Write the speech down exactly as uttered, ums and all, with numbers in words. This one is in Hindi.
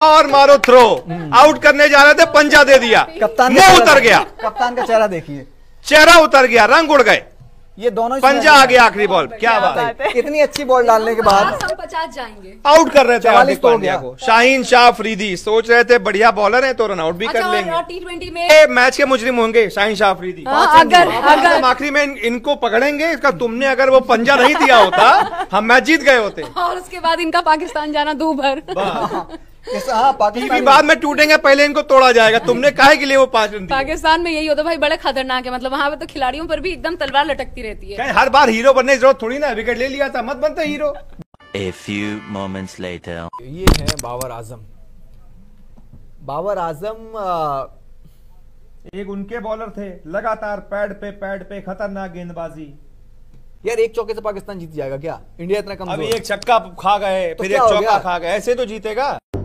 और मारो थ्रो, आउट करने जा रहे थे, पंजा दे दिया, कप्तान मुंह उतर गया, कप्तान का चेहरा देखिए, चेहरा उतर गया, रंग उड़ गए, ये दोनों पंजा आ गया आखिरी बॉल। क्या बात है, इतनी अच्छी बॉल डालने के बाद हम पचास जाएंगे। आउट कर रहे थे हार्दिक तो हो पांड्या गया। को। शाहीन शाह अफरीदी सोच रहे थे बढ़िया बॉलर है तो रन आउट भी कर अच्छा, लेंगे। और टी ट्वेंटी में ये मैच के मुजरिम होंगे शाहीन शाह अफरीदी। हाँ, अगर अगर हम आखिरी में इन, इनको पकड़ेंगे, इसका तुमने अगर वो पंजा नहीं दिया होता हम मैच जीत गए होते। और उसके बाद इनका पाकिस्तान जाना दो भर। इस- हाँ टीवी पाकिस्तान बाद में टूटेंगे, पहले इनको तोड़ा जाएगा। तुमने काहे के लिए वो पांच रन दिए? पाकिस्तान में यही होता है भाई, बड़े खतरनाक है, मतलब वहां पे तो खिलाड़ियों पर भी एकदम तलवार लटकती रहती है। क्या हर बार हीरो बनने की जरूरत थोड़ी ना, विकेट ले लिया था मत बनते hero. A few moments later. ये है बाबर आजम। बाबर आजम आ, एक उनके बॉलर थे, लगातार पैड पे पैड पे खतरनाक गेंदबाजी। यार एक चौके से पाकिस्तान जीत जाएगा क्या? इंडिया इतना कमजोर। अभी एक छक्का खा गए, तो फिर क्या एक हो चौका गया? खा गए, ऐसे तो जीतेगा।